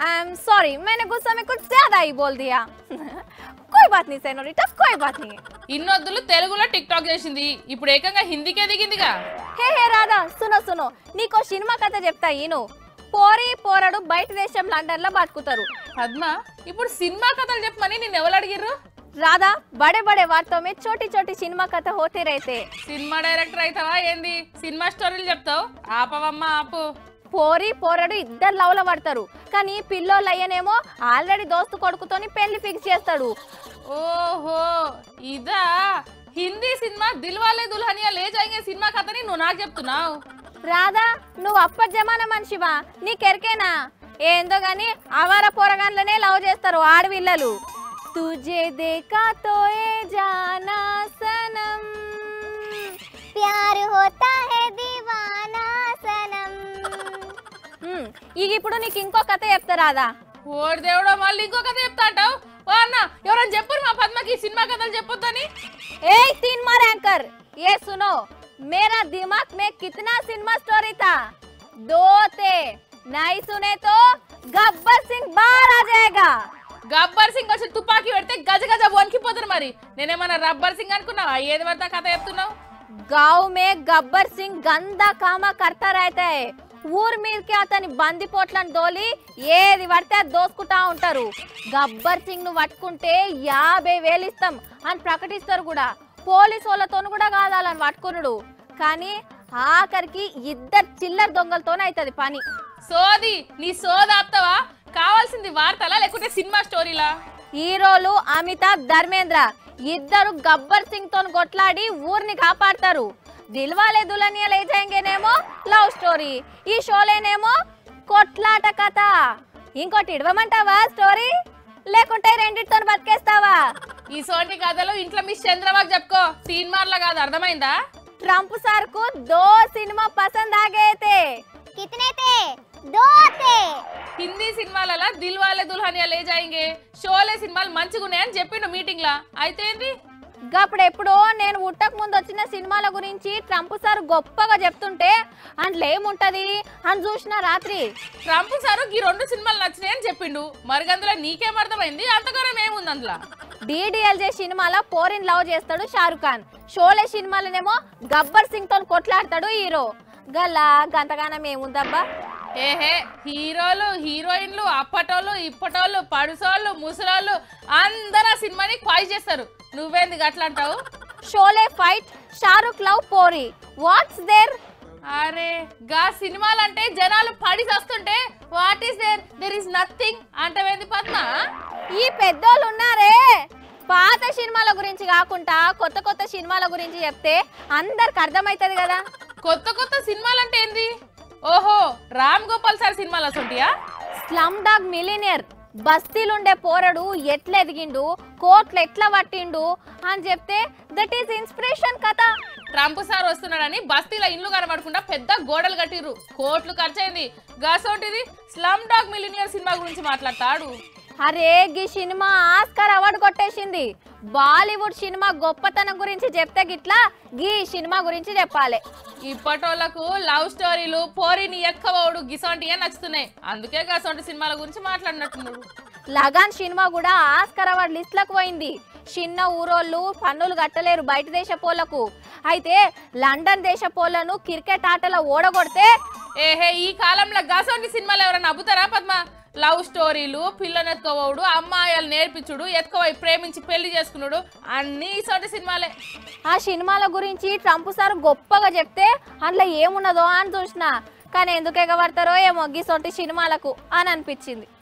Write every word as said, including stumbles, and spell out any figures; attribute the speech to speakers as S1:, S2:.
S1: I am sorry मैंने गुस्सा में कुछ ज्यादा ही बोल दिया कोई बात नहीं सेनोरिटा कोई बात नहीं
S2: ఇన్నొద్దులు తెలుగులో టిక్ టాక్ చేసింది ఇప్పుడు ఏకంగా హిందీకే దిగిందిగా
S1: హే హే రాధా సునో సునో నీకో సినిమా కథ చెప్తా ఈను పోరి పోరడు బయట దేశం లండన్ లో బతుకుతారు
S2: పద్మ ఇప్పుడు సినిమా కథలు చెప్పమని నిన్ను ఎవరు అడిగిర్రు
S1: राधा बड़े बड़े वार्तों में छोटी छोटी सिनेमा कथा होते रहते
S2: సినిమా డైరెక్టర్ అయితావా ఏంది సినిమా స్టోరీలు చెప్తావు ఆపవమ్మా ఆపు
S1: పోరి పోరడు ఇద్దరు లవ్ల పడతారు కానీ పిల్లోళ్ళు అయ్యనేమో ఆల్రెడీ దోస్తు కొడుకుతోని పెళ్లి ఫిక్స్ చేస్తాడు
S2: ఓహో ఇదా హిందీ సినిమా దిల్వాలే దుల్హనియా లే జాయింగే సినిమా కథని నువ్వు నాకు చెప్తున్నావు
S1: రాధా నువ్వు అప్పటి జమానా మనిషివా నీకెరికేనా ఏందో గాని అవార పోరగాన్లనే లవ్ చేస్తారు ఆడవిల్లలు तुझे देखा तो ये जाना सनम प्यार होता है दीवाना सनम ఇప్పుడు నీకు ఇంకో కథ చెప్తా రాదా
S2: ఓడి దేవుడా మళ్ళీ ఇంకో కథ చెప్తా అంటావు ఓ అన్న ఎవరైనా చెప్పు మా పద్మకి సినిమా కథలు చెప్పొద్దని
S1: ए तीन मार एंकर ये सुनो मेरा दिमाग में कितना सिनेमा स्टोरी था दो थे नहीं सुने तो गब्बर सिंह बाहर आ जाएगा
S2: గబ్బర్ సింగ్ వచ్చి తుపాకీ పెడితే గజ గజ వణికిపోతారు మరి నేనేమన్నా రబ్బర్ సింగ్ అనుకున్నావా ఏది పడతా కథ చెప్తున్నావు
S1: गांव में गब्बर सिंह गंदा कामा करता रहता है ఊరు మీదకి అతని బంది పోట్లను దోలి ఏది పడితే అది దోసుకుంటా ఉంటారు గబ్బర్ సింగ్ ను పట్టుకుంటే యాభై వేలు ఇస్తాం అని ప్రకటిస్తారు కూడా పోలీసు వాళ్ళతోను కూడా కాదాలని పట్టుకున్నాడు కానీ ఆఖరికి ఇద్దరు చిల్లర దొంగలతోనే అవుతుంది పని
S2: సోది నీ సోద ఆపుతావా కావాల్సింది వార్తలా లేకుంటే సినిమా స్టోరీలా
S1: హీరోలు అమితాబ్ ధర్మేంద్ర ఇద్దరు గబ్బర్ సింగ్ తో కొట్లాడి ఊరిని కాపాడతారు దిల్వాలే దుల్హనియా లే జాయింగేనేమో లవ్ స్టోరీ ఈ షోలేనేమో కొట్లాట కథ ఇంకోటి ఇడవమంటావా స్టోరీ లేకుంటే రెండిటితో బతికేస్తావా
S2: ఈ సోటి కథలు ఇంట్లో మీ చంద్రబాబు చెప్పుకో సినిమాల్లో కాదు అర్థమైందా
S1: ట్రంప్ సార్ కు దో సినిమా పసంద్ ఆ గయే थे कितने थे दो थे
S2: హిందీ సినిమాలలో దిల్వాలే దుల్హనియా లే జాయింగే షోలే సినిమాలు మంచిగున్నాయని చెప్పిండు మీటింగ్ లా అయితే ఏంది
S1: గప్పుడెప్పుడో నేను ఉట్టక ముందు వచ్చిన సినిమాల గురించి ట్రంప్ సార్ గొప్పగా చెప్తుంటే అందులో ఏముంటది అని చూసిన రాత్రి
S2: ట్రంప్ సార్ ఈ రెండు సినిమాలు నచ్చినాయని చెప్పిండు మరి అందులో నీకేం అర్థమైంది అంతగానం ఏముంది అందులో
S1: డీడీఎల్జే సినిమాలో పోరిన్ లవ్ చేస్తాడు షారుఖ్ ఖాన్ షోలే సినిమాలనేమో గబ్బర్ సింగ్ తో కొట్లాడతాడు హీరో గల్లా గంతగానం ఏముందబ్బా
S2: ఏహే హీరోలు హీరోయిన్లు అప్పటోళ్ళు ఇప్పటోళ్ళు పడుసోళ్ళు ముసలోళ్ళు అందరూ ఆ సినిమాని క్వాయి చేస్తారు నువ్వేంది అట్లా అంటావు
S1: షోలే ఫైట్ షారుఖ్ లవ్ పోరి వాట్స్ దేర్
S2: అరే గా సినిమాలంటే జనాలు పడి వస్తుంటే what is there there is nothing అంటవేంది పద్మ
S1: ఈ పెద్దోళ్ళు ఉన్నారే పాత సినిమాల గురించి కాకుండా కొత్త కొత్త సినిమాల గురించి చెప్తే అందరికి అర్థమవుతుంది కదా
S2: కొత్త కొత్త సినిమాలంటే ఏంది ఓహో రామ్ గోపాల్ సార్ సినిమాలు అసొంటియా
S1: స్లమ్ డాగ్ మిలినియర్ బస్తీలుండే పోరడు ఎట్లా ఎదిగిండు కోట్లు ఎట్లా పట్టిండు అని చెప్తే దట్ ఈస్ ఇన్స్పిరేషన్ కథ
S2: ట్రంప్ సార్ వస్తున్నాడని బస్తీల ఇండ్లు కనబడకుండా పెద్ద గోడలు కట్టిర్రు కోట్లు ఖర్చయింది గాసోంటిది స్లమ్ డాగ్ మిలినియర్ సినిమా గురించి మాట్లాడతాడు
S1: అరే గీ సినిమా ఆస్కార్ అవార్డు కొట్టేసింది బాలీవుడ్ సినిమా గొప్పతనం గురించి చెప్తే గిట్లా గీ సినిమా గురించి చెప్పాలి
S2: ఇప్పటోళ్లకు లవ్ స్టోరీలు పోరిని ఎక్కవోడు గిసోంటియే నచ్చుతున్నాయి అందుకే గసోంటి సినిమాల గురించి మాట్లాడినట్టున్నాడు
S1: లగాన్ సినిమా కూడా ఆస్కార్ అవార్డు లిస్ట్ లకు పోయింది చిన్న ఊరోళ్ళు పన్నులు కట్టలేరు బయట దేశ పోలకు అయితే లండన్ దేశ పోలను క్రికెట్ ఆటలో ఓడగొడితే
S2: ఏహే ఈ కాలంలో గసోంటి సినిమాలు ఎవరైనా నవ్వుతారా పద్మ లవ్ స్టోరీలు పిల్లని ఎత్తుకోవడు అమ్మాయిలు నేర్పించుడు ఎత్తుకోవై ప్రేమించి పెళ్లి చేసుకున్నాడు అన్ని ఇసోటి సినిమాలే
S1: ఆ సినిమాల గురించి ట్రంప్ సార్ గొప్పగా చెప్తే అందులో ఏమున్నదో అని చూసిన కానీ ఎందుకు ఎగబడతారో ఏమో గిసొంటి సినిమాలకు అని అనిపించింది